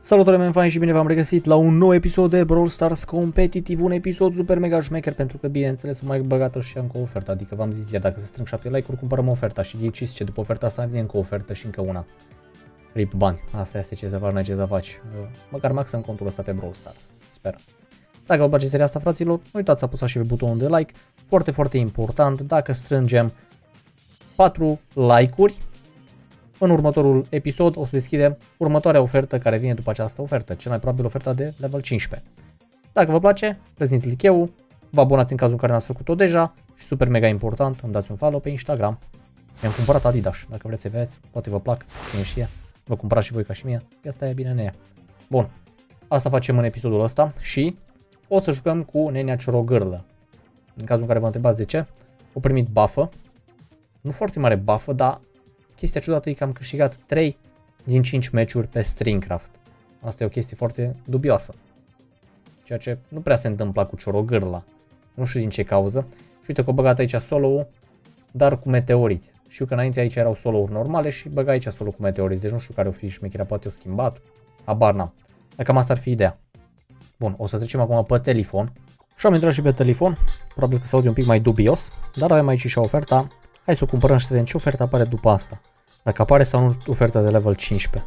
Salutare, men fain, și bine v-am regăsit la un nou episod de Brawl Stars Competitive, un episod super mega șmecher pentru că, bineînțeles, o mai băgată și încă o ofertă, adică v-am zis iar, dacă se strâng 7 like-uri, cumpărăm oferta și ghiciți ce, după oferta asta vine încă o ofertă și încă una. Rip bani, asta este ce să faci, n-ai ce să faci, măcar maxăm contul ăsta pe Brawl Stars, sper. Dacă vă place seria asta, fraților, nu uitați să apăsați și pe butonul de like, foarte, foarte important, dacă strângem 4 like-uri, în următorul episod o să deschidem următoarea ofertă care vine după această ofertă, cel mai probabil oferta de level 15. Dacă vă place, plăziți like-ul, vă abonați în cazul în care n-ați făcut-o deja și super mega important, îmi dați un follow pe Instagram. Mi-am cumpărat Adidas, dacă vreți să vedeți, poate vă plac, cine știe, vă cumpărați și voi ca și mie, asta e bine nea. Bun, asta facem în episodul ăsta și o să jucăm cu nenea Ciorogârlă. În cazul în care vă întrebați de ce, o primit buffă, nu foarte mare buffă, dar chestia ciudată e că am câștigat 3 din 5 meciuri pe Stringcraft. Asta e o chestie foarte dubioasă. Ceea ce nu prea se întâmpla cu Ciorogârla. Nu știu din ce cauză. Și uite că o băgat aici solo-ul, dar cu meteoriți. Știu că înainte aici erau solo-uri normale și băga aici solo cu meteoriți. Deci nu știu care o fi șmecherea, poate o schimbat. Habar n-am. Dar cam asta ar fi ideea. Bun, o să trecem acum pe telefon. Și am intrat și pe telefon. Probabil că se aude un pic mai dubios. Dar avem aici și oferta. Hai să o cumpărăm și să vedem ce ofertă apare după asta. Dacă apare sau nu oferta de level 15.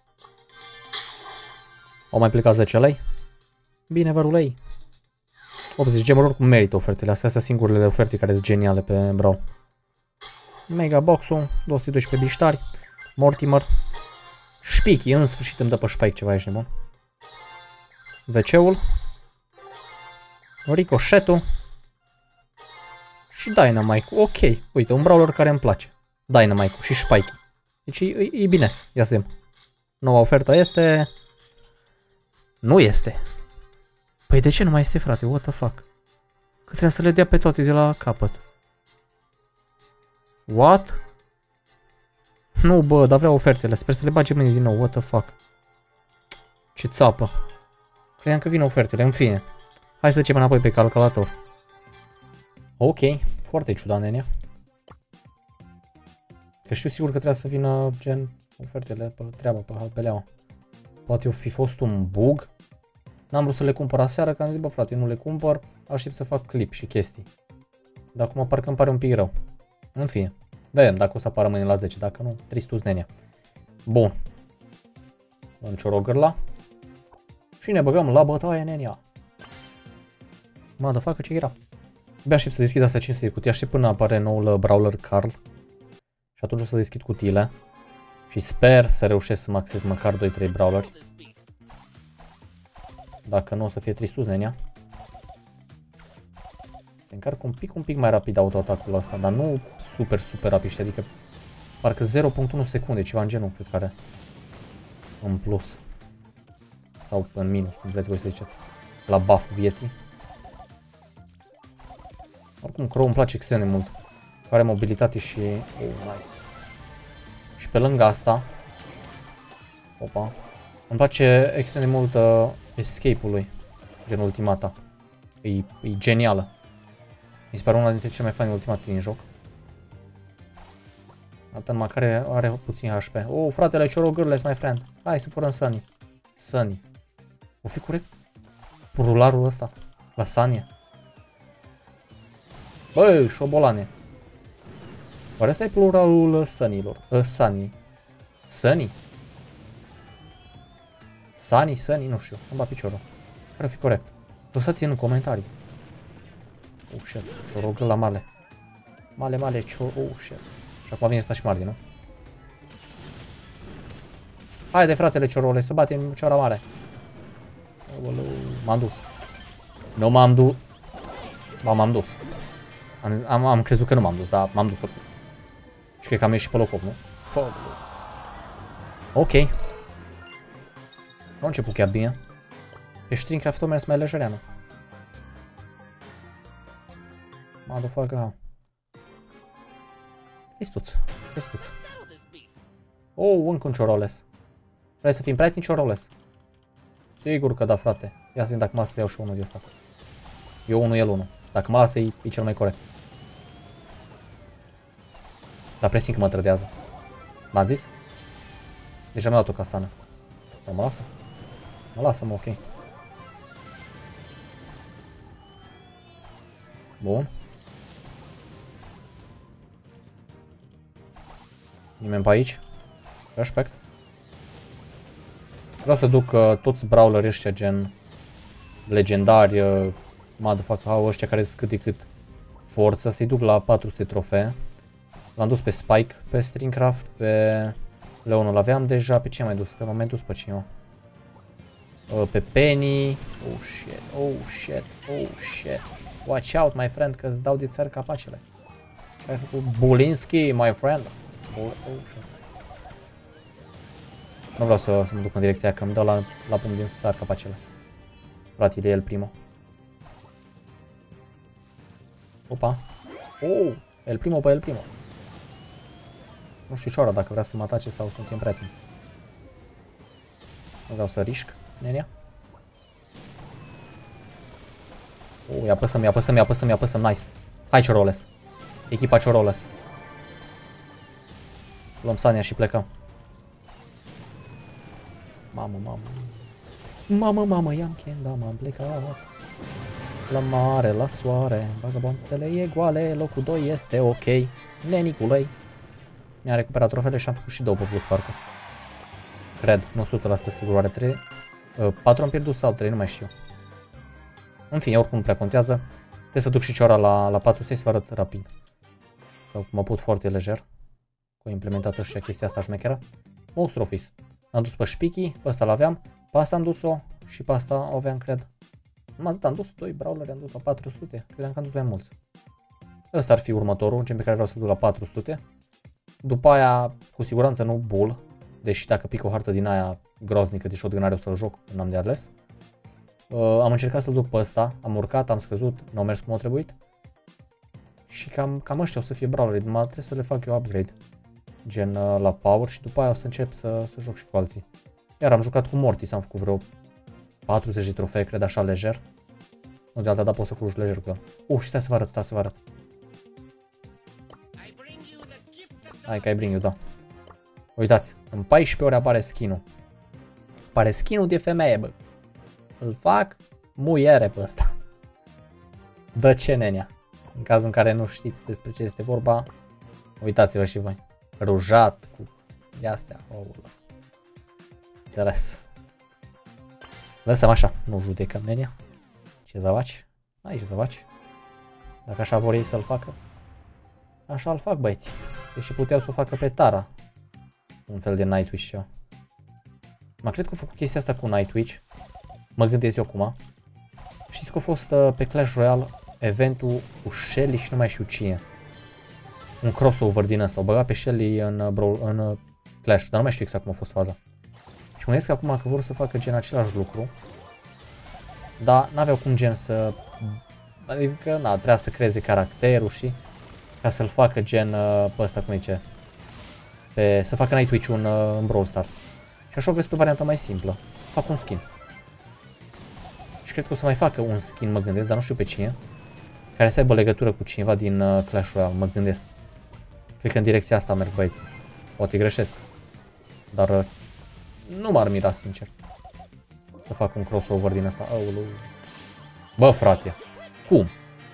Au mai plecat 10 lei? Bine, vărulei. 80 gemuri, oricum merită ofertele astea. Astea singurele oferte care sunt geniale pe Brawl. Mega box-ul, 212 biștari, Mortimer, Spiky, în sfârșit îmi dă pe Spike ceva, ești nebun. WC-ul, Ricochetul și Dynamite-ul. Ok, uite, un brawler care îmi place. Dynamite-ul și Spiky. Deci e bine. Ia să vedem. Noua ofertă este... Nu este. Păi de ce nu mai este, frate? What the fuck? Că trebuie să le dea pe toate de la capăt. What? Nu, bă, dar vreau ofertele. Sper să le bage mâine din nou. What the fuck? Ce țapă. Credeam că vin ofertele. În fine. Hai să trecem înapoi pe calculator. Ok. Foarte ciudat, nenea. Că știu sigur că trebuie să vină gen ofertele pe treaba, pe halpeleaua. Poate o fi fost un bug. N-am vrut să le cumpăr aseară, că am zis, bă frate, nu le cumpăr, aștept să fac clip și chestii. Dar acum parcă îmi pare un pic rău. În fine, vedem dacă o să apară mâine la 10, dacă nu, tristus nenea. Bun. În Ciorogârla. Și ne băgăm la bătaie, nenea. Mă, de facă ce era. Abia aștept să deschid astea 500 de cutii, aștept până apare noul Brawler Carl. Și atunci o să deschid cutiile. Și sper să reușesc să mă accesez măcar 2-3 brawleri. Dacă nu o să fie tristus, nenea. Se încarcă un pic mai rapid autoatacul ăsta, dar nu super rapid, adică parcă 0.1 secunde, ceva în genul, cred că are. În plus. Sau în minus, cum vreți voi să ziceți. La buff vieții. Oricum, Crow îmi place extrem de mult. Are mobilitate și... Oh, nice. Și pe lângă asta... Opa. Îmi place extrem de mult escape-ul lui. Gen ultimata. E genială. Mi se pare una dintre cele mai faine ultimate din joc. Atât numai care are puțin HP. Oh, fratele Ciorogârle, my friend. Hai să furăm Sunny. Sunny. O fi corect? Purularul ăsta. La Sunny. Băi, șobolane. Oare ăsta e pluralul Sunny-lor? Sunny. Sunny? Sunny, nu știu. Să-mi bat piciorul. Care o fi corect? Lăsați-i în comentarii. Oh, shit. Ciorogârla male. Male, oh, shit. Și acum vine ăsta și Mardi, nu? Haide, fratele Ciorole, să batem cioara mare. M-am dus. Nu m-am dus. Ba, m-am dus. Am crezut că nu m-am dus, dar m-am dus oricum. Și cred că am ieșit pe loc 8, nu? Ok. Nu a început chiar bine. Pe Stringcraft-ul mers mai lejereană. Motherfucker. Tristuț. Oh, încă un Cioroles. Vrei să fim prieteni, Cioroles? Sigur că da, frate. Ia să vedem dacă mă lasă să iau și unul de ăsta. Eu unul, el unul. Dacă mă lasă, e cel mai corect. Dar presimt că mă trădează. M-a zis? Deja mi-a dat o castană. Nu mă lasă? Mă lasă-mă, ok. Bun. Nimeni pe aici. Respect. Vreau să duc toți brawlerii ăștia gen legendari, motherfucker, ăștia care sunt cât de cât forță, să-i duc la 400 trofee. L-am dus pe Spike, pe Stringcraft, pe Leon îl aveam deja, pe ce am mai dus? Că în momentul pe cine pe Penny. Oh shit, oh shit, oh shit. Watch out, my friend, că îți dau de țări capacele. Ai făcut Bulinski, my friend. Oh shit. Nu vreau să mă duc în direcția aia, că îmi dă la punct din țări capacele. Fratele el primo. Opa. Oh, el primo pe el primo. Nu știu ciora dacă vrea să mă atace sau suntem prea timp. Nu vreau să risc, nenea. Oh, i-apăsăm, nice. Hai Cioroles. Echipa Cioroles. Luăm Sania și plecăm. Mamă, i-am chenda, m-am plecat. La mare, la soare, vagabondele e goale, locul 2 este ok. Neniculei. Mi-am recuperat trofele și am făcut și 2 pe plus parcă. Cred, nu 100% sigur, oare 3. 4 am pierdut sau 3, nu mai știu. În fine, oricum nu prea contează. Trebuie să duc și ciora la 400 să vă arăt rapid. Că mă put foarte lejer. Cu implementată și chestia asta șmecheră. Monster Office. Am dus pe Spiky, pe ăsta l-aveam. Pe asta am dus-o și pe asta o aveam, cred. Atât am dus 2 brawleri, am dus la 400. Credeam că am dus mai mulți. Ăsta ar fi următorul, gen pe care vreau să duc la 400. După aia, cu siguranță nu Bull. Deși dacă pic o hartă din aia groznică de shotgun-are o să-l joc, n-am de ales. Am încercat să-l duc pe ăsta, am urcat, am scăzut, n-au mers cum a trebuit. Și cam ăștia o să fie brawleri, numai trebuie să le fac eu upgrade. Gen la power și după aia o să încep să joc și cu alții. Iar am jucat cu Mortis, am făcut vreo 40 de trofee, cred, așa lejer. Nu de alta, dar pot să fugi lejer cu el. Și stai să vă arăt, Hai că I bring you, da. Uitați, în 14 ore apare skin-ul. Apare skin-ul de femeie, bă. Îl fac muiere pe ăsta. Dă ce, nenea. În cazul în care nu știți despre ce este vorba, uitați-vă și voi. Rujat cu de-astea. Înțeles. Lăsăm așa, nu judecăm, nenea. Ce zavaci? Ai ce zavaci. Dacă așa vor ei să-l facă, așa îl fac, băieți. Deși puteau să o facă pe Tara. Un fel de Nightwish ceva. Mă cred că au făcut chestia asta cu Nightwish. Mă gândesc eu acum. Știți că a fost pe Clash Royale eventul cu Shelly și nu mai știu cine. Un crossover din ăsta. O băga pe Shelly în Clash, dar nu mai știu exact cum a fost faza. Și mă gândesc acum că vor să facă gen același lucru. Dar n-aveau cum gen să... Adică, na, trebuia să creeze caracterul și... Ca să-l facă gen pe ăsta, cum zice... Să facă Nightwish în Brawl Stars. Și așa au găsit o variantă mai simplă. Fac un skin. Și cred că o să mai facă un skin, mă gândesc, dar nu știu pe cine. Care să aibă legătură cu cineva din Clash Royale, mă gândesc. Cred că în direcția asta merg băieții. Poate greșesc. Dar nu m-ar mira, sincer. Să fac un crossover din asta. Bă, frate. Cum?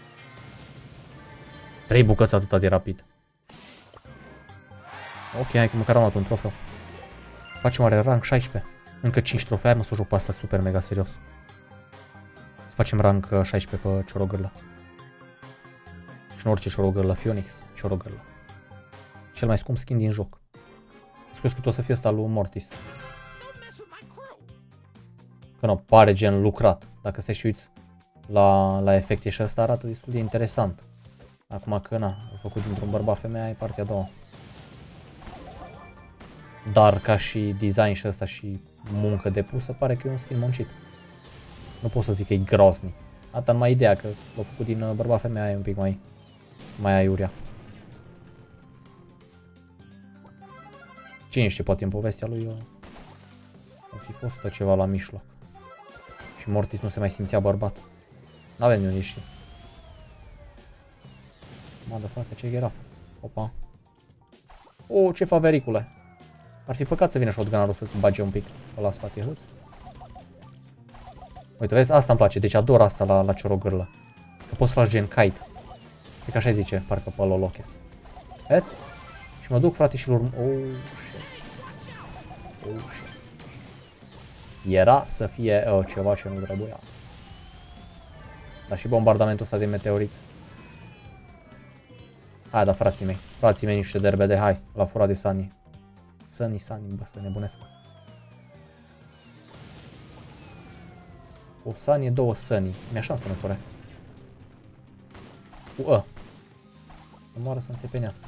3 bucăți atâta de rapid. Ok, hai că măcar am luat un trofeu. Facem oare rank 16. Încă 5 trofee, mă să joc pe asta super mega serios. Să facem rank 16 pe Ciorogârla. Și nu orice Ciorogârla, Phoenix, Ciorogârla. Cel mai scump skin din joc. Scuze că o să fie ăsta lui Mortis. Că nu, pare gen lucrat. Dacă stai și uiți la efecte și ăsta arată destul de interesant. Acum că na, a făcut dintr-un bărbat femeia, e partea a doua. Dar ca și design și ăsta și muncă depusă, pare că e un skin muncit. Nu pot să zic că e groznic. Asta numai ideea că l-a făcut din bărbat femeia e un pic mai aiurea. Cine știe, poate în povestea lui o fi fost ceva la mijloc. Și Mortis nu se mai simțea bărbat. N-avem de unde știi. Motherfucker, ce era? Opa. O, ce favericule. Ar fi păcat să vină shotgun-ul să-ți bage un pic pe la spate, hâț. Uite, vezi? Asta îmi place. Deci ador asta la ciorogârlă. Că poți să faci gen kite. E că așa zice, parcă pe Lolokes. Vezi? Și mă duc, frate, și lor... Oh, shit. Oh, shit. Era să fie ceva ce nu trebuia. Dar și bombardamentul ăsta de meteoriți. Hai, da, frații mei, niște derbede, hai, la fura de Sunny. Sunny, bă, să nebunesc. O Sunny, două Sunny, mi-așa sună corect. Cu să moară, să înțepenească.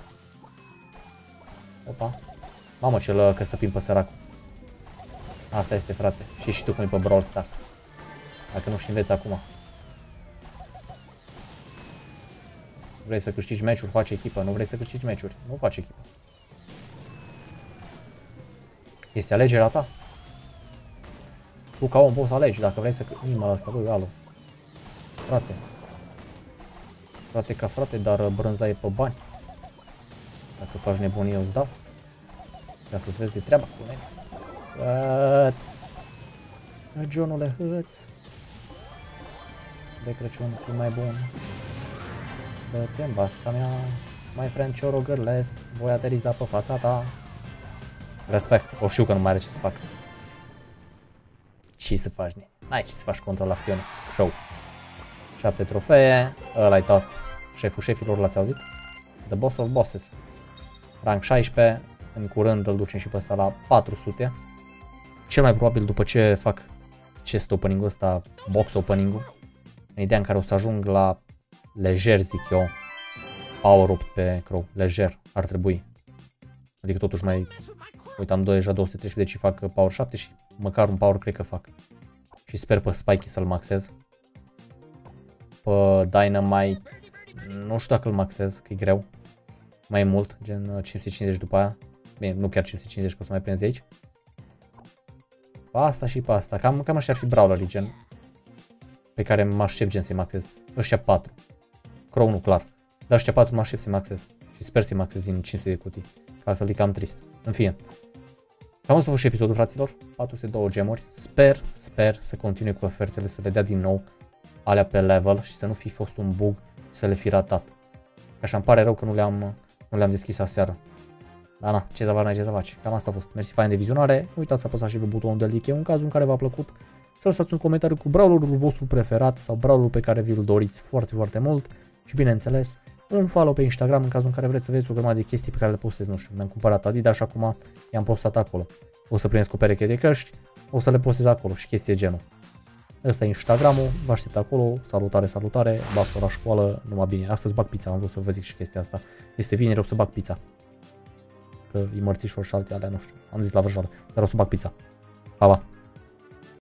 Opa. Mamă, ce-l căsăpim pe săracul. Asta este, frate. Și tu cum e pe Brawl Stars. Dacă nu știi, înveți acum. Vrei să câștigi meciuri, faci echipă. Nu vrei să câștigi meciuri, nu faci echipă. Este alegerea ta. Tu ca om poți să alegi dacă vrei să... Inima ăsta, lui, alo. Frate. Frate ca frate, dar brânza e pe bani. Dacă faci nebunie, eu îți dau. Ca să-ți vezi de treaba cu mine. Hăț! Johnule, hăț! De Crăciun, fi mai bun. Dă-te în basca mea. My friend ciorogârles, voi ateriza pe fața ta. Respect, o știu că nu mai are ce să fac. Ce să faci, ne? N-ai ce să faci contra la Phoenix Show. 7 trofee, ăla-i tot. Șeful șefilor, l-ați auzit? The Boss of Bosses. Rank 16, în curând îl ducem și pe ăsta la 400. Cel mai probabil după ce fac chest opening-ul ăsta, box opening-ul, în ideea în care o să ajung la lejer, zic eu, power 8 pe Crow, lejer, ar trebui. Adică totuși mai, uite, am deja 213, deci fac power 7 și măcar un power cred că fac. Și sper pe Spikey să-l maxez. Pe Dynamite, nu știu dacă îl maxez, că e greu. Mai mult, gen 550 după aia. Bine, nu chiar 550, că o să mai prinzi aici. Pe asta și pe asta. Cam ăștia ar fi brawlerii, gen. Pe care mă aștept, gen, să-i maxez. Ăștia 4. Crow nu, clar. Dar ăștia 4 mă aștept să-i maxez. Și sper să-i maxez din 500 de cutii. Că altfel e cam trist. În fine. Cam asta a fost și episodul, fraților. 402 gemuri. Sper să continue cu ofertele, să le dea din nou alea pe level și să nu fi fost un bug și să le fi ratat. Așa îmi pare rău că nu le-am deschis aseară. Da, na, ce să faci. Cam asta a fost. Mersi fain de vizionare. Nu uitați să apăsați și pe butonul de like în cazul în care v-a plăcut. Să lăsați un comentariu cu brawlerul vostru preferat sau brawlerul pe care vi-l doriți foarte, foarte mult. Și bineînțeles, un follow pe Instagram în cazul în care vreți să vedeți o grămadă de chestii pe care le postez. Nu știu, mi-am cumpărat Adidas și acum i-am postat acolo. O să primesc o pereche de căști, o să le postez acolo și chestii de genul. Ăsta e Instagramul, vă aștept acolo, salutare, baftă la școală, numai bine. Astăzi bag pizza, am vrut să vă zic și chestia asta. Este vineri, o să bag pizza. Că e mărțișor și alte alea, nu știu, am zis la vrăjală, dar o să bag pizza. Pa, pa!